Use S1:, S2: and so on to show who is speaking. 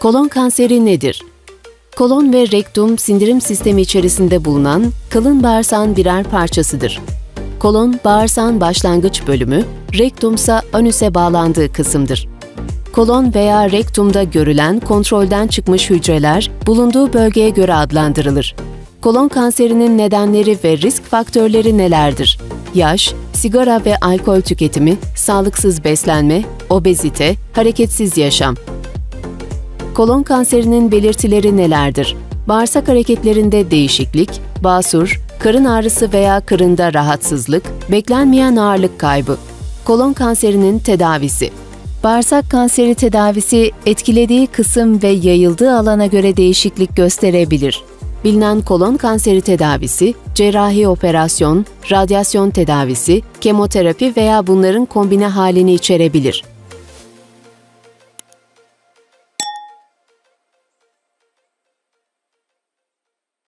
S1: Kolon kanseri nedir? Kolon ve rektum sindirim sistemi içerisinde bulunan kalın bağırsağın birer parçasıdır. Kolon, bağırsağın başlangıç bölümü, rektumsa anüse bağlandığı kısımdır. Kolon veya rektumda görülen kontrolden çıkmış hücreler bulunduğu bölgeye göre adlandırılır. Kolon kanserinin nedenleri ve risk faktörleri nelerdir? Yaş, sigara ve alkol tüketimi, sağlıksız beslenme, obezite, hareketsiz yaşam. Kolon kanserinin belirtileri nelerdir? Bağırsak hareketlerinde değişiklik, basur, karın ağrısı veya karında rahatsızlık, beklenmeyen ağırlık kaybı. Kolon kanserinin tedavisi. Bağırsak kanseri tedavisi etkilediği kısım ve yayıldığı alana göre değişiklik gösterebilir. Bilinen kolon kanseri tedavisi, cerrahi operasyon, radyasyon tedavisi, kemoterapi veya bunların kombine halini içerebilir.